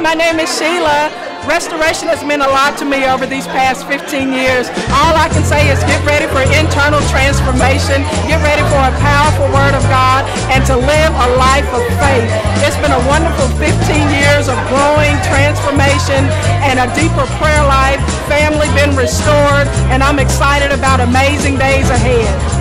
my name is Sheila. Restoration has meant a lot to me over these past 15 years. All I can say is get ready for internal transformation, get ready for a powerful Word of God, and to live a life of faith. It's been a wonderful 15 years of growing, transformation, and a deeper prayer life, family been restored, and I'm excited about amazing days ahead.